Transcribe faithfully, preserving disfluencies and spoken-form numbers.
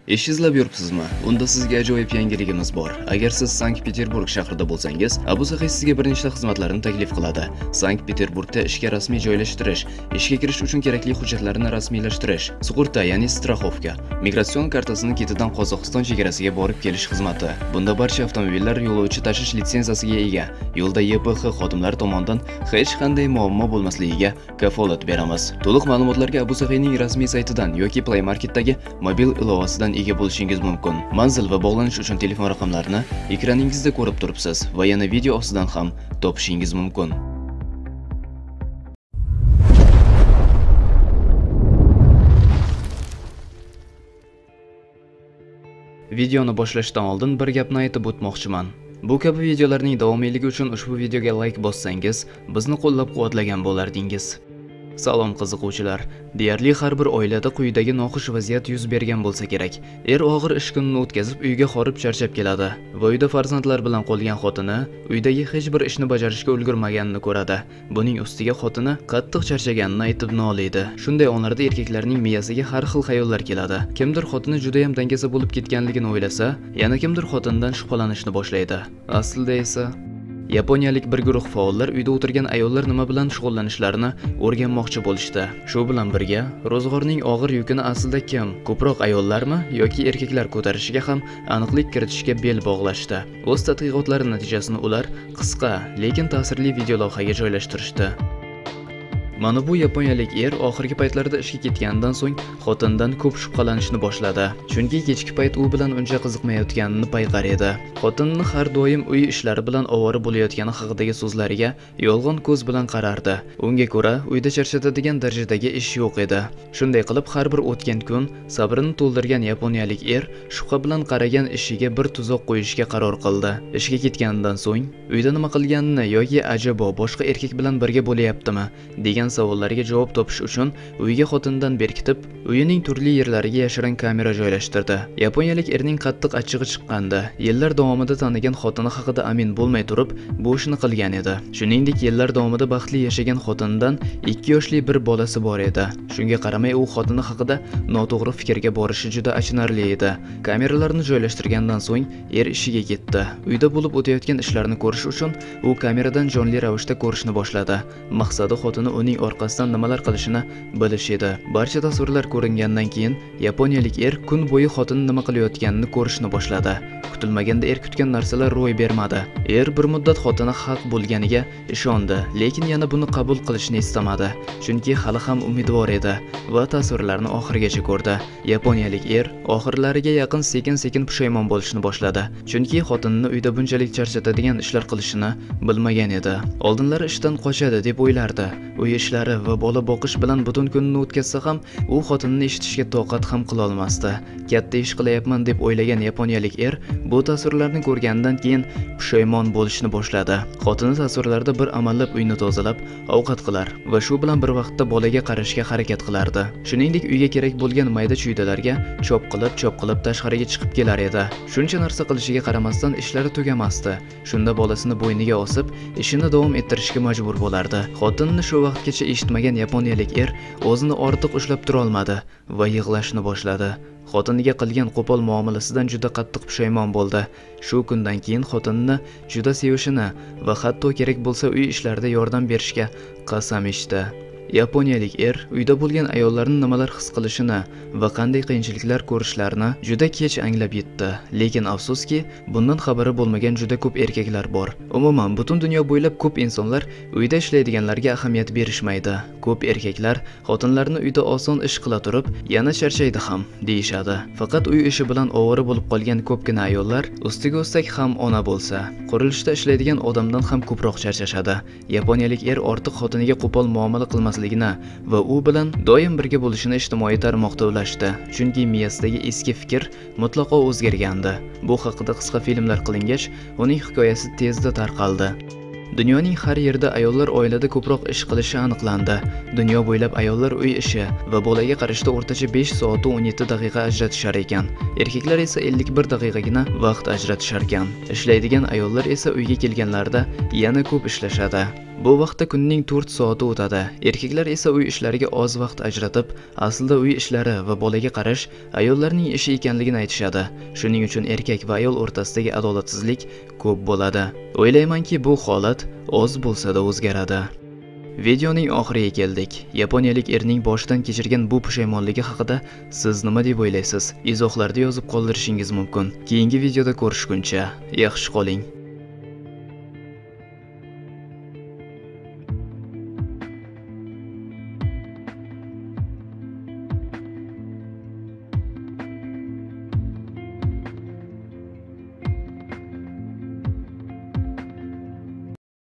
Ish izlab yuribsizmi? Unda sizga ajoyib yangiligimiz bor. Agar siz Sankt-Peterburg shahrida bo'lsangiz, Abu Saxiy sizga bir nechta xizmatlarni taklif qiladi. Sankt-Peterburgda ishga rasmiy joylashtirish, ishga kirish uchun kerakli hujjatlarni rasmiylashtirish, sug'urta, ya'ni strixovka, migratsion kartasini ketidan Qozog'iston chegarasiga borib kelish xizmati. Bunda barcha avtomobillar yo'lovchi tashish litsenziyasiga ega. Yo'lda Y P X xodimlari tomonidan hech qanday muammo bo'lmasligiga kafolat beramiz. To'liq ma'lumotlarga Abu Saxiyning rasmiy saytidan yoki Play Marketdagi mobil ilovasidan ega bo'lishingiz mumkin. Manzil va bog'lanish uchun telefon raqamlarini ekraningizda ko'rib turibsiz va yana video ostidan ham topishingiz mumkin. Videoni boshlashdan oldin bir gapni aytib o'tmoqchiman. Bu kabi videolarning davomiyligi uchun ushbu videoga like bossangiz, bizni qo'llab-quvvatlagan bo'lardingiz. Salom qiziquvchilar. Deyarli har bir oilada quyidagi noxush vaziyat yuz bergan bo'lsa kerak. Er og'ir ish kunini o'tkazib uyga horib charchab keladi va uyda farzandlar bilan qolgan xotini uydagi hech bir ishni bajarishga ulgurmaganini ko'radi. Buning ustiga xotini qattiq charchaganini aytib noliydi. Shunday onlarda erkaklarning miyasiga har xil xayollar keladi. Kimdir xotini juda ham dangasa bo'lib ketganligini o'ylasa, yana kimdir xotindan shubhalanishni boshlaydi. Aslida esa Yaponiyalik bir guruh faollar uyda o'tirgan ayollar nima bilan shug'ullanishlarini o'rganmoqchi bo'lishdi. Shu bilan birga, ro'zg'orning og'ir yukini aslida kim, ko'proq ayollarmi yoki erkaklar ko'tarishiga ham aniqlik kiritishga bel bog'lashdi. O'z tadqiqotlari natijasini ular qisqa, lekin ta'sirli videolavhaga joylashtirishdi. Mana bu yaponiyalik er oxirgi paytlarda ishga ketganidan so'ng xotindan ko'p shubhalanishni boshladi. Chunki kechki payt u bilan uncha qiziqmayotganini payqar edi. Xotinni har doim uy ishlari bilan ovora bo'layotgani haqidagi so'zlariga yolg'on ko'z bilan qarardi. Unga ko'ra, uyda charchatadigan darajadagi ish yo'q edi. Shunday qilib, har bir o'tgan kun sabrini to'ldirgan yaponiyalik er shubha bilan qaragan ishiga bir tuzoq qo'yishga qaror qildi. Ishga ketganidan so'ng uyda nima qilganini yoki ajabo boshqa erkak bilan birga bo'layaptimi degan savollarga javob topish uchun uyga xotindan berkitib, uyining turli yerlariga yashirin kamera joylashtirdi. Yaponiyalik erning qattiq achchig'i chiqqandi. Yillar davomida tanigan xotini haqida amin bo'lmay turib, bu ishni qilgan edi. Shuningdek, yillar davomida baxtli yashagan xotinidan ikki yoshli bir bolasi bor edi. Shunga qaramay, u xotini haqida noto'g'ri fikrga borishi juda achinarli edi. Kameralarni joylashtirgandan so'ng er ishiga ketdi. Uyda bo'lib o'tayotgan ishlarni ko'rish uchun u kameradan jonli ravishda ko'rishni boshladi. Maqsadi xotini uning orqasidan nimalar qilishini bilish edi. Barcha tasvirlar ko'ringandan keyin yaponiyalik er kun bo'yi xotini nima qilayotganini ko'rishni boshladi. Kutilmaganda er kutgan narsalar ro'y bermadi. Er bir muddat xotini haq bo'lganiga ishondi, lekin yana buni qabul qilishni istamadi, chunki hali ham umidvor edi va tasvirlarni oxirigacha ko'rdi. Yaponiyalik er oxirlariga yaqin sekin-sekin pushaymon bo'lishni boshladi, chunki xotinini uyda bunchalik charchatadigan ishlar qilishini bilmagan edi. Oldinlari ishdan qochadi deb o'ylardi. Uy ishlari va bola boqish bilan butun kunni o'tkazsa ham, u xotinini eshitishga toqat ham qila olmasdi. Katta ish qilyapman deb o'ylagan yaponiyalik er bu tasvirlarni ko'rgandan keyin pushaymon bo'lishni boshladi. Xotini tasvirlarda bir amallab uyni tozalab, ovqat qilar va shu bilan bir vaqtda bolaga qarashga harakat qilardi. Shuningdek, uyga kerak bo'lgan mayda-chuydalarga chop qilib, chop qilib tashqariga chiqib kelar edi. Shuncha narsa qilishiga qaramasdan ishlari tugamasdi. Shunda bolasini bo'yniga osib, ishini davom ettirishga majbur bo'lardi. Xotinni shu vaqtgacha eshitmagan yaponiyalik er o'zini ortiq ushlab tura olmadi va yig'lashni boshladi. Xotiniga qilgan qo'pol muomalasidan juda qattiq pushaymon bo'ldi. Shu kundan keyin xotinini juda sevishini va hatto kerak bo'lsa uy ishlarida yordam berishga qasam ichdi. Yaponiyalik er uyda bo'lgan ayollarning nimalar his qilishini va qanday qiyinchiliklar ko'rishlarini juda kech anglab yetdi. Lekin afsuski, bundan xabari bo'lmagan juda ko'p erkaklar bor. Umuman, butun dunyo bo'ylab ko'p insonlar uyda ishlaydiganlarga ahamiyat berishmaydi. Ko'p erkaklar xotinlarini uyda oson ish qila turib, yana charchaydi ham deyishadi. Faqat uy ishi bilan ovora bo'lib qolgan ko'pgina ayollar ustiga ustak ham ona bo'lsa, qurilishda ishlaydigan odamdan ham ko'proq charchashadi. Yaponiyalik er ortiq xotiniga qo'pol muomala qilmasligini va u bilan doim birga bo'lishini ijtimoiy tarmoqda ulashdi, chunki miyasidagi eski fikr mutlaqo o'zgargandi. Bu haqida qisqa filmlar qilingach, uning hikoyasi tezda tarqaldi. Dunyoning har yerda ayollar oilada ko'proq ish qilishi aniqlandi. Dunyo bo'ylab ayollar uy ishi va bolaga qarashda o'rtacha besh soat o'n yetti daqiqa ajratishar ekan. Erkaklar esa ellik bir daqiqagina vaqt ajratishar ekan. Ishlaydigan ayollar esa uyga kelganlarida yana ko'p ishlashadi. Bu vaqtda kunning to'rt soati o'tadi. Erkaklar esa uy ishlariga oz vaqt ajratib, aslida uy ishlari va bolaga qarash ayollarning ishi ekanligini aytishadi. Shuning uchun erkak va ayol o'rtasidagi adolatsizlik ko'p bo'ladi. O'ylaymanki, bu holat oz bo'lsa-da o'zgaradi. Videoning oxiriga keldik. Yaponiyalik erning boshidan kechirgan bu pushaymonligi haqida siz nima deb o'ylaysiz? Izohlarda yozib qoldirishingiz mumkin. Keyingi videoda ko'rishguncha yaxshi qoling.